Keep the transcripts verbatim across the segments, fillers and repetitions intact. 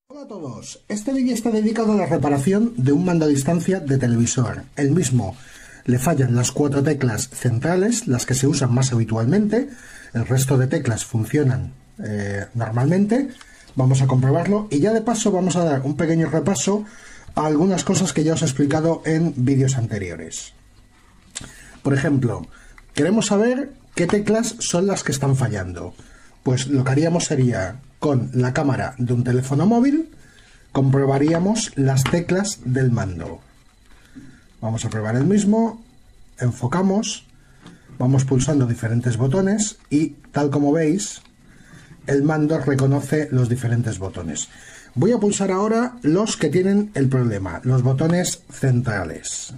Hola a todos, este vídeo está dedicado a la reparación de un mando a distancia de televisor. El mismo le fallan las cuatro teclas centrales, las que se usan más habitualmente, el resto de teclas funcionan eh, normalmente. Vamos a comprobarlo y ya de paso vamos a dar un pequeño repaso a algunas cosas que ya os he explicado en vídeos anteriores. Por ejemplo, queremos saber qué teclas son las que están fallando. Pues lo que haríamos sería, con la cámara de un teléfono móvil, comprobaríamos las teclas del mando. Vamos a probar el mismo, enfocamos, vamos pulsando diferentes botones y, tal como veis, el mando reconoce los diferentes botones. Voy a pulsar ahora los que tienen el problema, los botones centrales.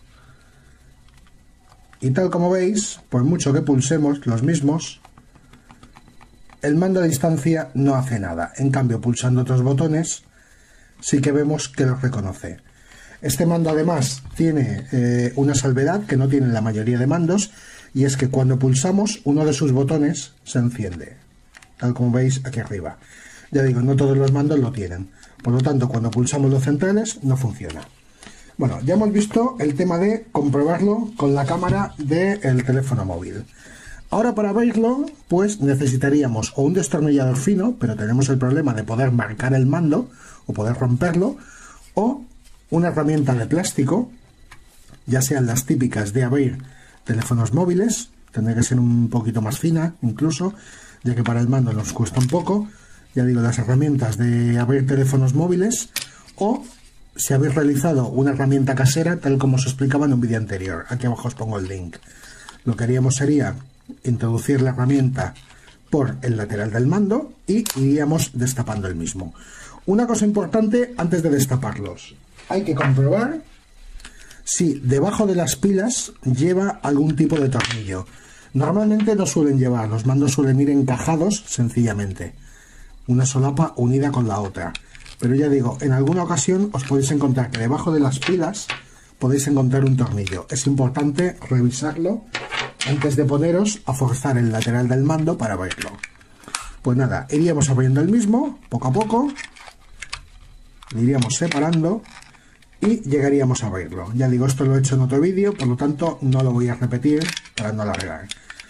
Y tal como veis, por mucho que pulsemos los mismos, el mando a distancia no hace nada. En cambio, pulsando otros botones, sí que vemos que los reconoce. Este mando además tiene eh, una salvedad que no tienen la mayoría de mandos, y es que cuando pulsamos uno de sus botones se enciende, tal como veis aquí arriba. Ya digo, no todos los mandos lo tienen, por lo tanto cuando pulsamos los centrales no funciona. Bueno, ya hemos visto el tema de comprobarlo con la cámara del teléfono móvil. Ahora, para verlo, pues necesitaríamos o un destornillador fino, pero tenemos el problema de poder marcar el mando o poder romperlo, o una herramienta de plástico, ya sean las típicas de abrir teléfonos móviles, tendría que ser un poquito más fina incluso, ya que para el mando nos cuesta un poco. Ya digo, las herramientas de abrir teléfonos móviles, o si habéis realizado una herramienta casera, tal como os explicaba en un vídeo anterior. Aquí abajo os pongo el link. Lo que haríamos sería introducir la herramienta por el lateral del mando y iríamos destapando el mismo. Una cosa importante antes de destaparlos: hay que comprobar si debajo de las pilas lleva algún tipo de tornillo. Normalmente no suelen llevar, los mandos suelen ir encajados sencillamente, una solapa unida con la otra, pero ya digo, en alguna ocasión os podéis encontrar que debajo de las pilas podéis encontrar un tornillo. Es importante revisarlo antes de poneros a forzar el lateral del mando para verlo. Pues nada, iríamos abriendo el mismo poco a poco, lo iríamos separando y llegaríamos a abrirlo. Ya digo, esto lo he hecho en otro vídeo, por lo tanto no lo voy a repetir para no alargar.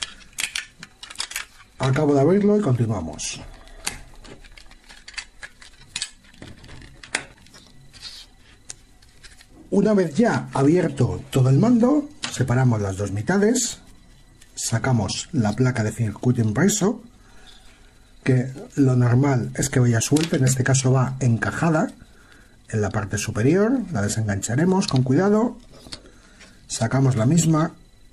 Acabo de abrirlo y continuamos. Una vez ya abierto todo el mando, separamos las dos mitades, sacamos la placa de circuito impreso, que lo normal es que vaya suelta, en este caso va encajada en la parte superior. La desengancharemos con cuidado, sacamos la misma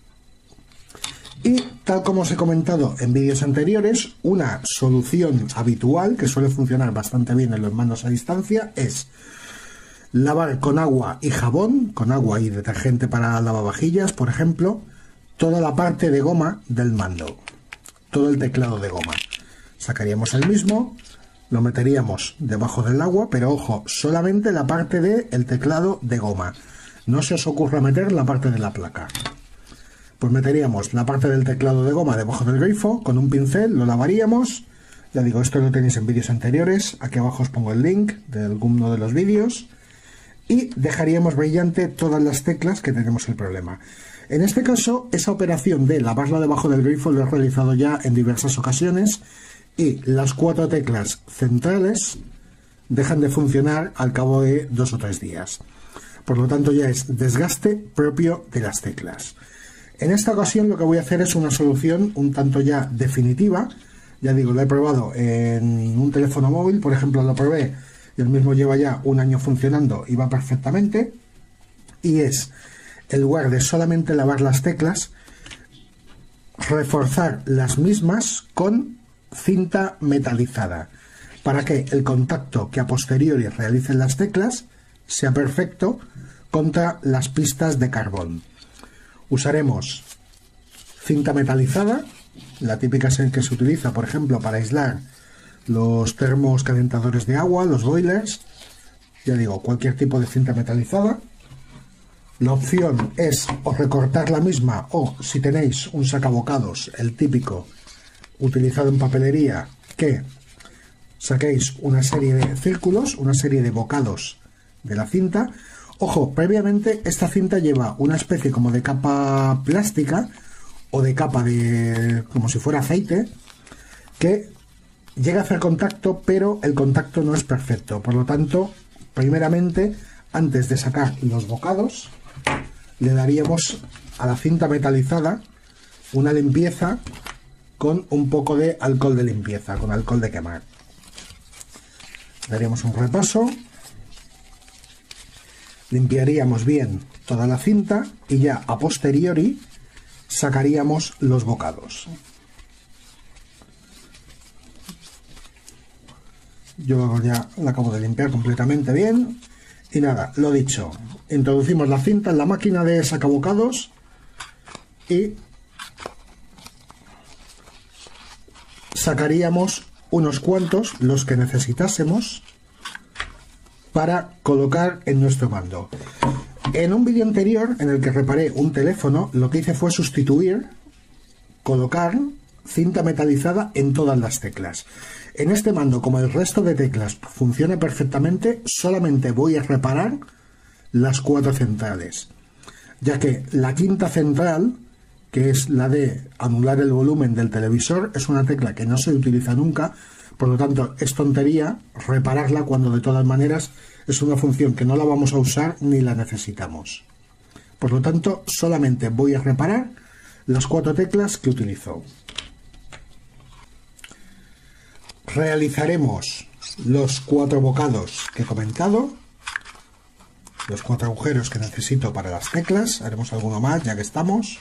y, tal como os he comentado en vídeos anteriores, una solución habitual que suele funcionar bastante bien en los mandos a distancia es lavar con agua y jabón, con agua y detergente para lavavajillas, por ejemplo, toda la parte de goma del mando, todo el teclado de goma. Sacaríamos el mismo, lo meteríamos debajo del agua, pero ojo, solamente la parte del teclado de goma. No se os ocurra meter la parte de la placa. Pues meteríamos la parte del teclado de goma debajo del grifo, con un pincel lo lavaríamos. Ya digo, esto lo tenéis en vídeos anteriores, aquí abajo os pongo el link de alguno de los vídeos. Y dejaríamos brillante todas las teclas que tenemos el problema. En este caso, esa operación de lavarla debajo del grifo lo he realizado ya en diversas ocasiones, y las cuatro teclas centrales dejan de funcionar al cabo de dos o tres días. Por lo tanto, ya es desgaste propio de las teclas. En esta ocasión lo que voy a hacer es una solución un tanto ya definitiva. Ya digo, lo he probado en un teléfono móvil, por ejemplo, lo probé y el mismo lleva ya un año funcionando y va perfectamente. Y es, en lugar de solamente lavar las teclas, reforzar las mismas con cinta metalizada, para que el contacto que a posteriori realicen las teclas sea perfecto contra las pistas de carbón. Usaremos cinta metalizada, la típica que se utiliza, por ejemplo, para aislar los termos calentadores de agua, los boilers. Ya digo, cualquier tipo de cinta metalizada. La opción es o recortar la misma, o si tenéis un sacabocados, el típico utilizado en papelería, que saquéis una serie de círculos, una serie de bocados de la cinta. Ojo, previamente esta cinta lleva una especie como de capa plástica o de capa de como si fuera aceite, que llega a hacer contacto, pero el contacto no es perfecto. Por lo tanto, primeramente, antes de sacar los bocados, le daríamos a la cinta metalizada una limpieza con un poco de alcohol de limpieza, con alcohol de quemar. Daríamos un repaso, limpiaríamos bien toda la cinta y ya a posteriori sacaríamos los bocados. Yo ya la acabo de limpiar completamente bien. Y nada, lo dicho, introducimos la cinta en la máquina de sacabocados y sacaríamos unos cuantos, los que necesitásemos, para colocar en nuestro mando. En un vídeo anterior en el que reparé un teléfono, lo que hice fue sustituir, colocar cinta metalizada en todas las teclas. En este mando, como el resto de teclas funciona perfectamente, solamente voy a reparar las cuatro centrales, ya que la quinta central, que es la de anular el volumen del televisor, es una tecla que no se utiliza nunca, por lo tanto es tontería repararla cuando de todas maneras es una función que no la vamos a usar ni la necesitamos. Por lo tanto, solamente voy a reparar las cuatro teclas que utilizo. Realizaremos los cuatro bocados que he comentado, los cuatro agujeros que necesito para las teclas. Haremos alguno más ya que estamos.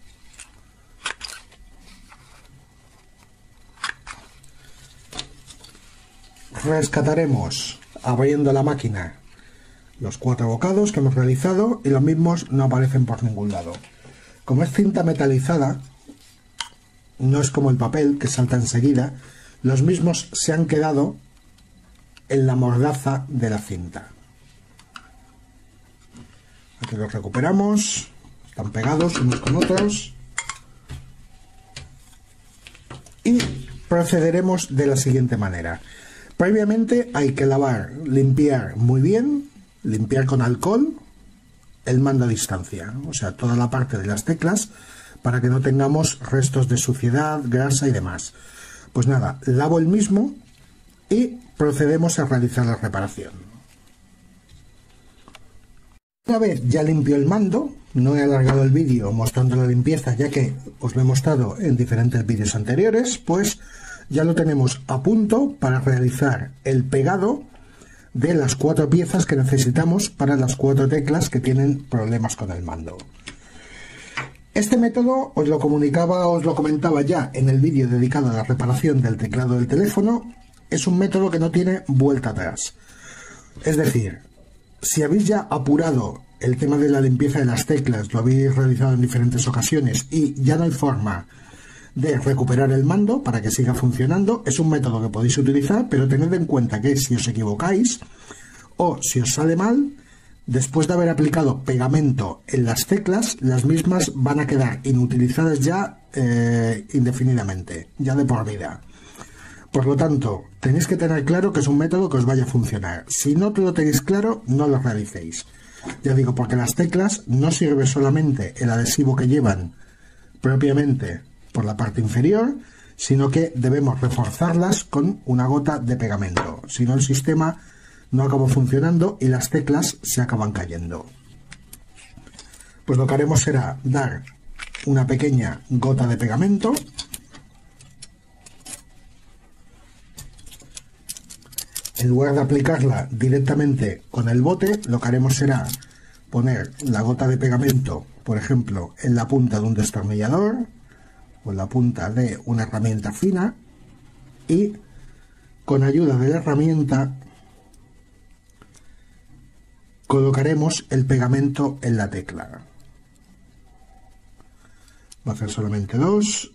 Rescataremos, abriendo la máquina, los cuatro bocados que hemos realizado y los mismos no aparecen por ningún lado. Como es cinta metalizada, no es como el papel que salta enseguida. Los mismos se han quedado en la mordaza de la cinta. Aquí los recuperamos, están pegados unos con otros. Y procederemos de la siguiente manera. Previamente hay que lavar, limpiar muy bien, limpiar con alcohol el mando a distancia, o sea, toda la parte de las teclas, para que no tengamos restos de suciedad, grasa y demás. Pues nada, lavo el mismo y procedemos a realizar la reparación. Una vez ya limpio el mando, no he alargado el vídeo mostrando la limpieza, ya que os lo he mostrado en diferentes vídeos anteriores, pues ya lo tenemos a punto para realizar el pegado de las cuatro piezas que necesitamos para las cuatro teclas que tienen problemas con el mando. Este método os lo comunicaba, os lo comentaba ya en el vídeo dedicado a la reparación del teclado del teléfono. Es un método que no tiene vuelta atrás. Es decir, si habéis ya apurado el tema de la limpieza de las teclas, lo habéis realizado en diferentes ocasiones y ya no hay forma de recuperar el mando para que siga funcionando, es un método que podéis utilizar, pero tened en cuenta que si os equivocáis o si os sale mal, después de haber aplicado pegamento en las teclas, las mismas van a quedar inutilizadas ya eh, indefinidamente, ya de por vida. Por lo tanto, tenéis que tener claro que es un método que os vaya a funcionar. Si no te lo tenéis claro, no lo realicéis. Ya digo, porque las teclas no sirve solamente el adhesivo que llevan propiamente por la parte inferior, sino que debemos reforzarlas con una gota de pegamento. Si no, el sistema no acaba funcionando y las teclas se acaban cayendo. Pues lo que haremos será dar una pequeña gota de pegamento. En lugar de aplicarla directamente con el bote, lo que haremos será poner la gota de pegamento, por ejemplo, en la punta de un destornillador o en la punta de una herramienta fina, y con ayuda de la herramienta colocaremos el pegamento en la tecla. Va a hacer solamente dos.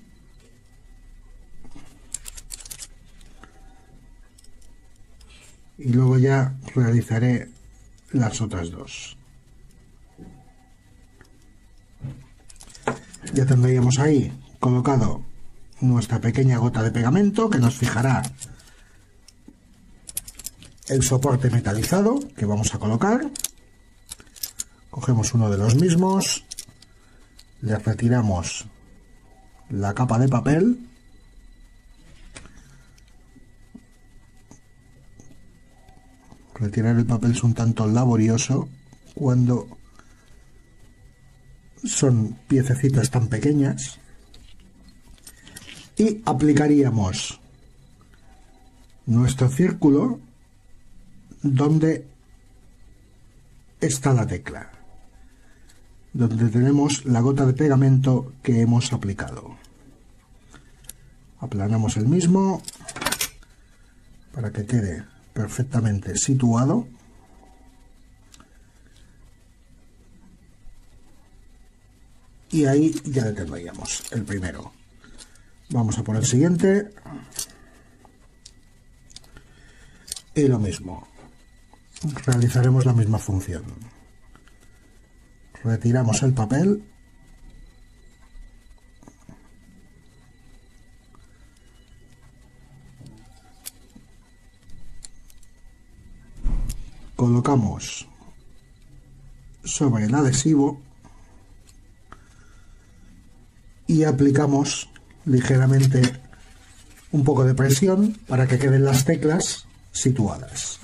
Y luego ya realizaré las otras dos. Ya tendríamos ahí colocado nuestra pequeña gota de pegamento que nos fijará el soporte metalizado que vamos a colocar. Cogemos uno de los mismos, le retiramos la capa de papel, retirar el papel es un tanto laborioso cuando son piececitas tan pequeñas, y aplicaríamos nuestro círculo donde está la tecla, donde tenemos la gota de pegamento que hemos aplicado. Aplanamos el mismo para que quede perfectamente situado. Y ahí ya le tendríamos el primero. Vamos a por el siguiente. Y lo mismo. Realizaremos la misma función. Retiramos el papel. Colocamos sobre el adhesivo y aplicamos ligeramente un poco de presión para que queden las teclas situadas.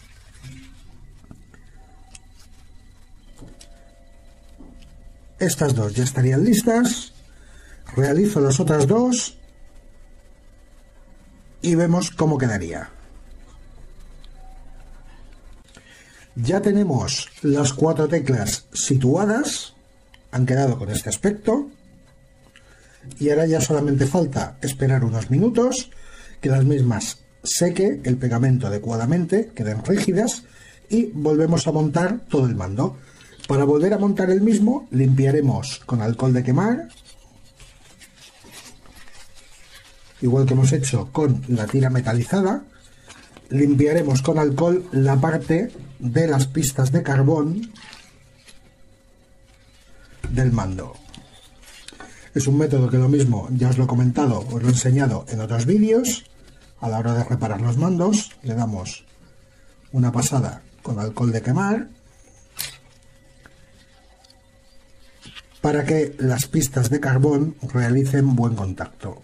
Estas dos ya estarían listas. Realizo las otras dos y vemos cómo quedaría. Ya tenemos las cuatro teclas situadas, han quedado con este aspecto, y ahora ya solamente falta esperar unos minutos que las mismas seque el pegamento adecuadamente, queden rígidas, y volvemos a montar todo el mando. Para volver a montar el mismo, limpiaremos con alcohol de quemar, igual que hemos hecho con la tira metalizada. Limpiaremos con alcohol la parte de las pistas de carbón del mando. Es un método que lo mismo ya os lo he comentado, os lo he enseñado en otros vídeos. A la hora de reparar los mandos, le damos una pasada con alcohol de quemar para que las pistas de carbón realicen buen contacto.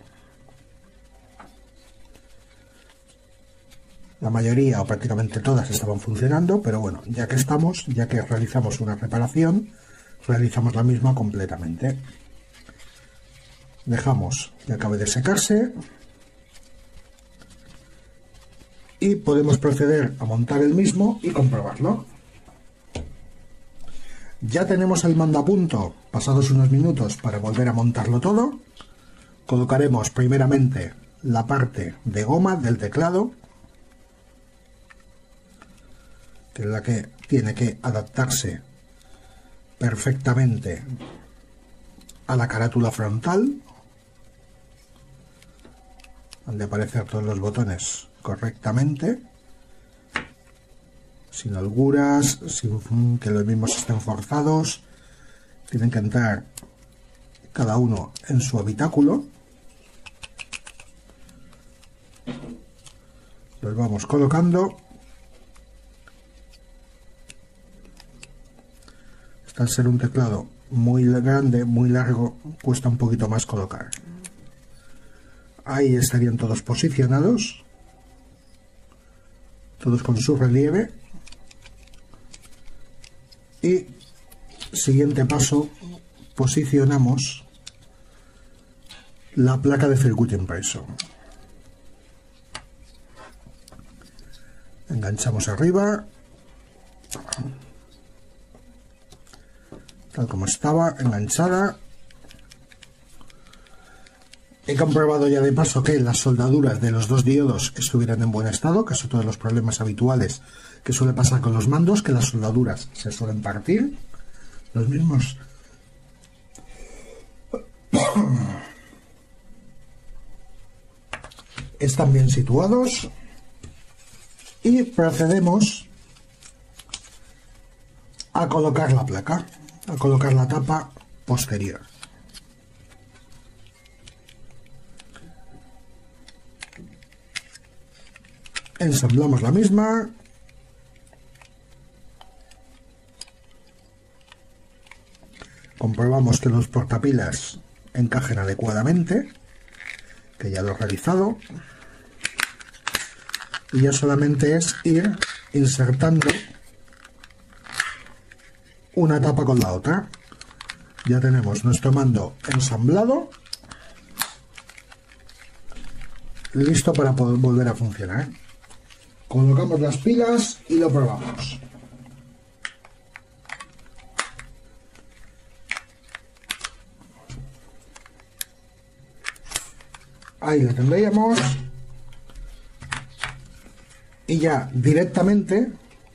La mayoría o prácticamente todas estaban funcionando, pero bueno, ya que estamos, ya que realizamos una reparación, realizamos la misma completamente. Dejamos que acabe de secarse y podemos proceder a montar el mismo y comprobarlo. Ya tenemos el mando a punto, pasados unos minutos para volver a montarlo todo. Colocaremos primeramente la parte de goma del teclado, que es la que tiene que adaptarse perfectamente a la carátula frontal, han de aparecer todos los botones correctamente, sin holguras, sin que los mismos estén forzados. Tienen que entrar cada uno en su habitáculo. Los vamos colocando. Al ser un teclado muy grande, muy largo, cuesta un poquito más colocar. Ahí estarían todos posicionados, todos con su relieve. Y siguiente paso, posicionamos la placa de circuito impreso. Enganchamos arriba, tal como estaba, enganchada. He comprobado ya de paso que las soldaduras de los dos diodos estuvieran en buen estado, que son todos los problemas habituales que suele pasar con los mandos, que las soldaduras se suelen partir. Los mismos están bien situados y procedemos a colocar la placa, a colocar la tapa posterior. Ensamblamos la misma, comprobamos que los portapilas encajen adecuadamente, que ya lo he realizado, y ya solamente es ir insertando una tapa con la otra. Ya tenemos nuestro mando ensamblado, listo para poder volver a funcionar. Colocamos las pilas y lo probamos. Ahí lo tendríamos. Y ya directamente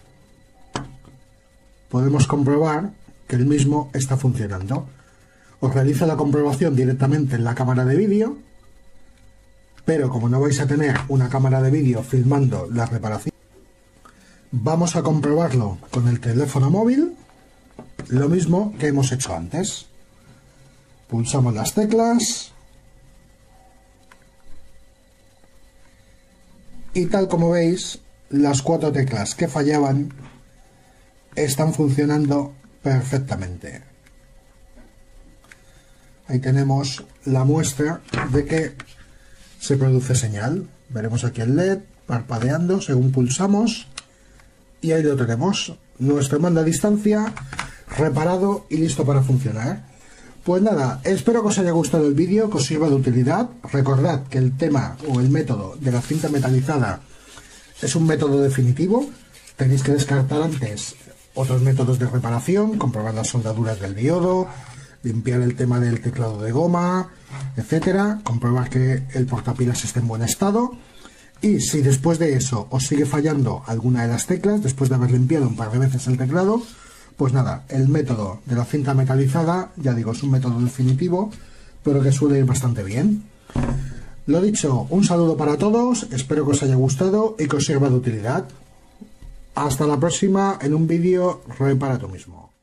podemos comprobar que el mismo está funcionando. Os realizo la comprobación directamente en la cámara de vídeo, pero como no vais a tener una cámara de vídeo filmando la reparación, vamos a comprobarlo con el teléfono móvil, lo mismo que hemos hecho antes. Pulsamos las teclas y tal como veis, las cuatro teclas que fallaban están funcionando perfectamente. Ahí tenemos la muestra de que se produce señal. Veremos aquí el L E D parpadeando según pulsamos y ahí lo tenemos, nuestro mando a distancia reparado y listo para funcionar. Pues nada, espero que os haya gustado el vídeo, que os sirva de utilidad. Recordad que el tema o el método de la cinta metalizada es un método definitivo. Tenéis que descartar antes otros métodos de reparación, comprobar las soldaduras del diodo, limpiar el tema del teclado de goma, etcétera, comprobar que el portapilas esté en buen estado. Y si después de eso os sigue fallando alguna de las teclas, después de haber limpiado un par de veces el teclado, pues nada, el método de la cinta metalizada, ya digo, es un método definitivo, pero que suele ir bastante bien. Lo dicho, un saludo para todos, espero que os haya gustado y que os sirva de utilidad. Hasta la próxima en un vídeo Repara tú mismo.